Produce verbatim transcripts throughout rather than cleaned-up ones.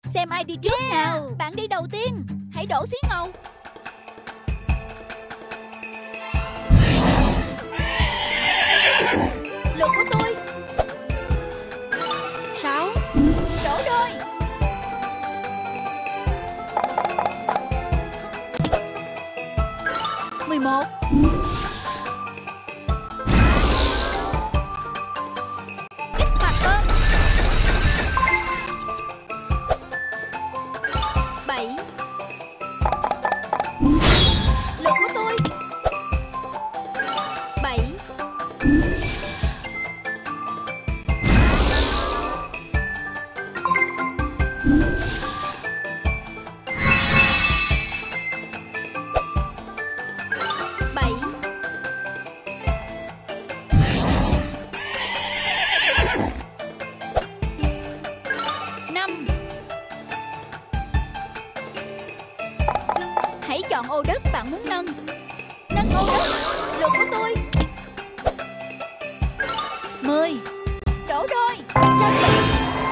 Xem ai đi trước yeah. nào. Bạn đi đầu tiên. Hãy đổ xí ngầu. Lượt của tôi. Sáu. Đổ đôi. Mười một. Kích hoạt bơm. Bảy. Lượt của tôi. Bảy. Bảy. Năm. Hãy chọn ô đất bạn muốn nâng. Nâng ô đất. Lượt của tôi. Mười. Đổ đôi. Lên lượt.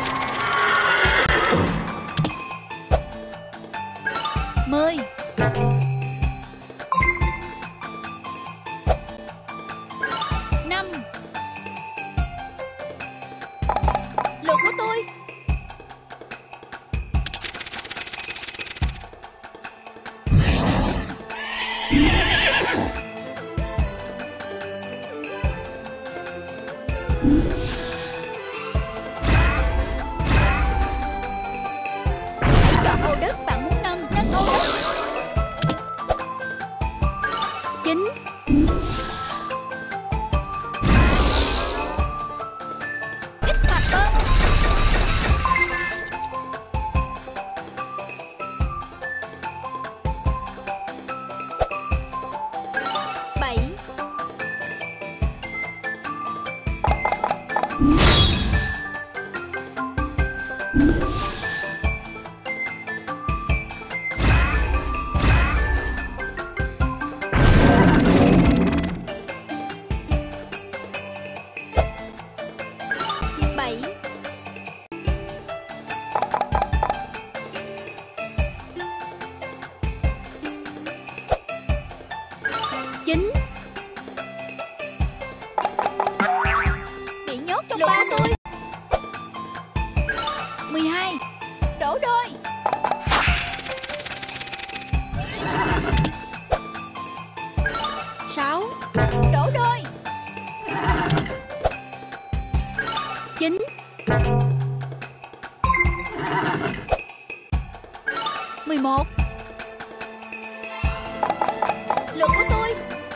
Mười. Năm. Lượt của tôi. Hãy chọn ô đất bạn muốn nâng. Nâng ô đất. Chín. Kích hoạt bơm. Bảy. Bảy. Chín. Bị nhốt trong ba tôi. Mười hai. Đổ đôi. Sáu. Đổ đôi. Chín. Mười một. Lượt của tôi.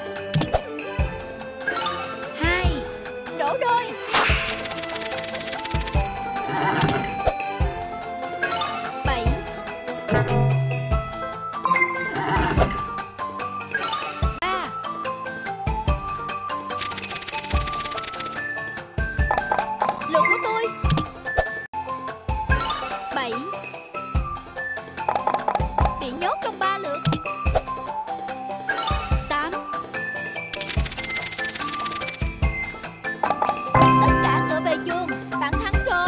Hai. Đổ đôi. Bảy. Ba. Lượt của tôi. Bảy. Bị nhốt trong ba lượt. Tám. Tất cả ngựa về chuồng. Bạn thắng rồi.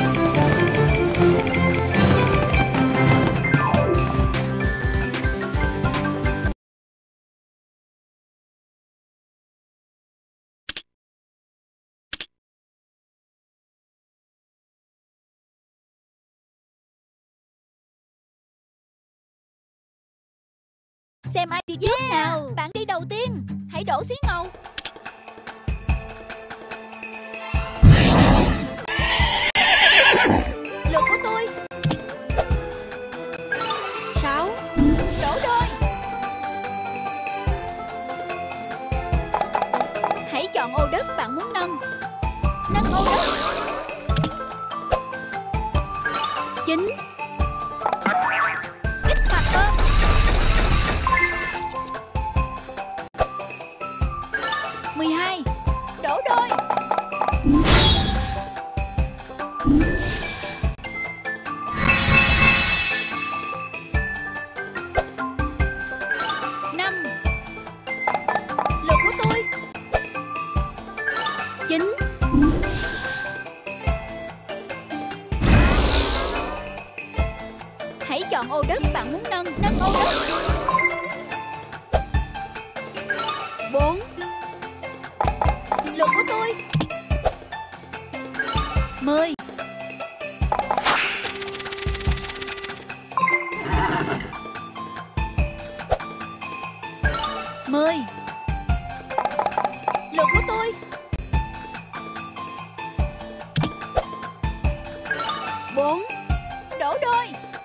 Xem ai đi trước yeah. nào. Bạn đi đầu tiên. Hãy đổ xí ngầu. Lượt của tôi. Sáu. Đổ đôi. Hãy chọn ô đất bạn muốn nâng. Nâng ô đất. Chín. Kích hoạt bơm. Mười hai. Đổ đôi. Năm. Lượt của tôi. Chín. ô đất bạn muốn nâng, nâng ô đất. Bốn. Lượt của tôi. Mười. Mười. Lượt của tôi. Bốn. Đổ đôi.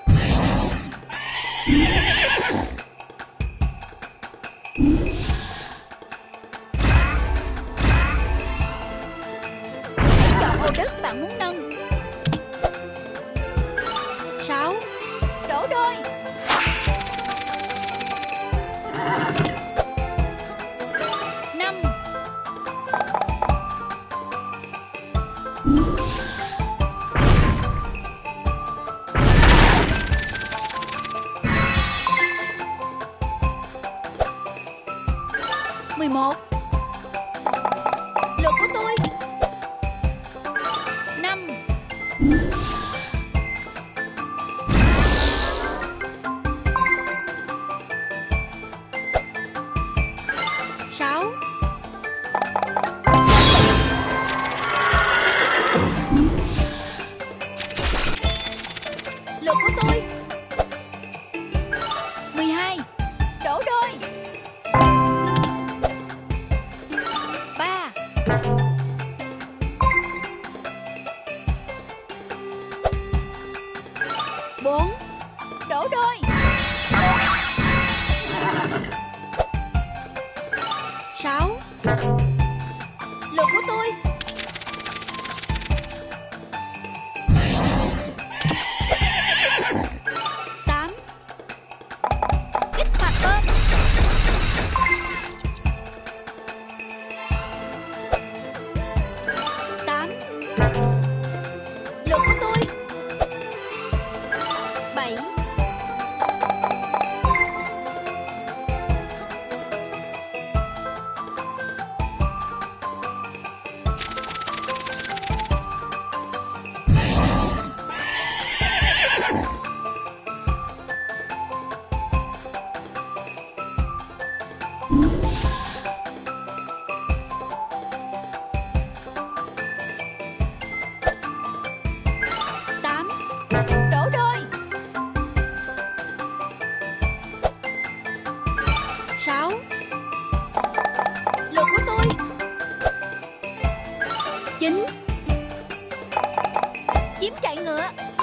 Hãy chọn ô đất bạn muốn nâng. Sáu. Đổ đôi. Năm. Mười một. Lượt của tôi. Năm. Sáu. Lượt của tôi. Mười hai. Đổ đôi. Ba. Bốn. Đổ đôi. Sáu. Lượt của tôi. Tám. Kích hoạt bơm. Tám. Lượt của tôi. Bảy. Tám. Đổ đôi. Sáu. Lượt của tôi. Chín. Chiếm chạy ngựa.